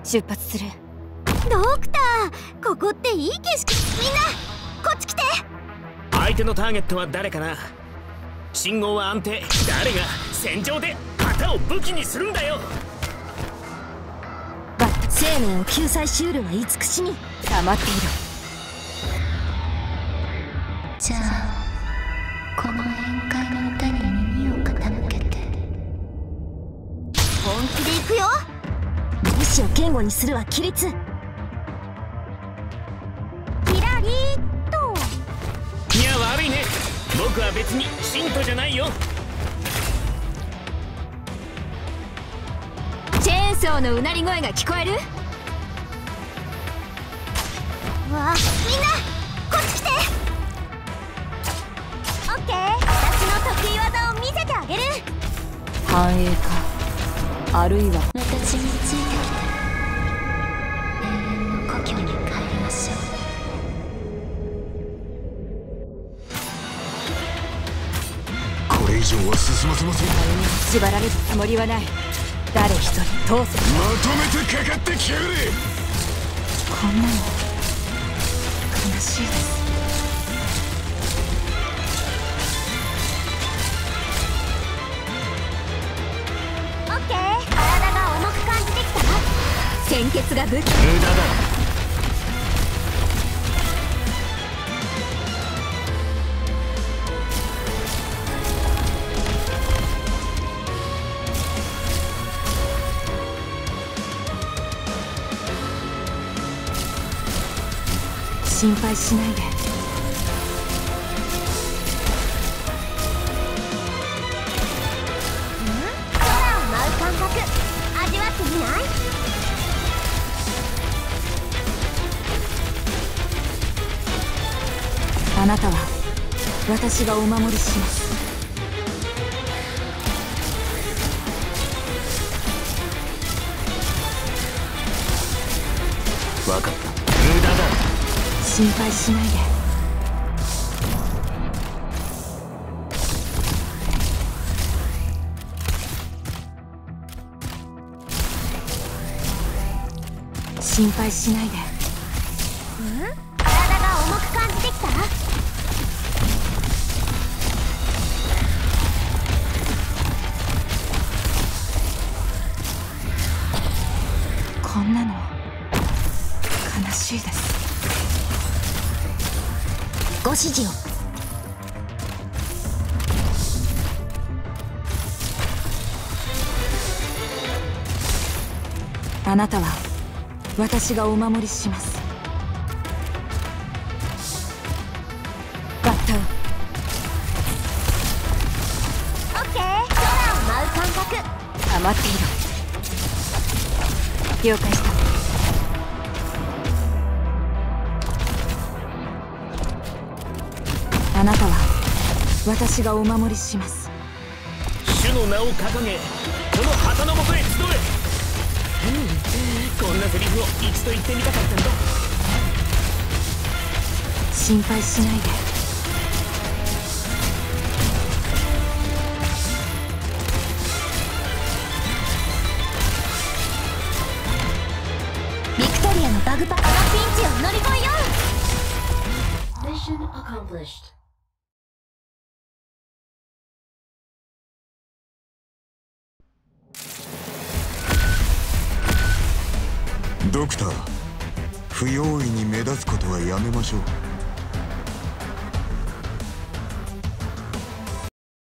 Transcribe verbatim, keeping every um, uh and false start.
出発する。 ドクター、ここっていい景色。みんなこっち来て。 相手のターゲットは誰かな。信号は安定。誰が戦場で旗を武器にするんだよ。 バッタ生命を救済しうるは慈しみ。黙っていろ。 じゃあこの宴会の歌に耳を傾けて。本気で行くよ。 意志を堅固にするは規律。 キラリーっと。 いや悪いね、僕は別に信徒じゃないよ。 チェーンソーのうなり声が聞こえる。 わあ、みんなこっち来て。オッケー、私の得意技を見せてあげる。 繁栄か、あるいは私についてきて。永遠の故郷に帰りましょう。 これ以上は進ませません。 縛られるつもりはない。誰一人通せ。 まとめてかかってきやがれ。 こんなの悲しいです。 オッケー、体が重く感じてきたわ。 鮮血が武器。 無駄だ。 心配しないで。 空を舞う感覚味わってみない？ あなたは私がお守りします。 分かった。無駄だ。 心配しないで。心配しないで。 体が重く感じてきた？ こんなの悲しいです。ご指示を。あなたは私がお守りします。バッター。 オッケー、空を舞う感覚。 黙っていろ。了解した。あなたは私がお守りします。 主の名を掲げ、この旗の元へ集え。うん、こんなセリフを一度言ってみたかったんだ。 心配しないで。 ビクトリアのバグパックがピンチを乗り越えよう。 Mission accomplished. ドクター、不用意に目立つことはやめましょう。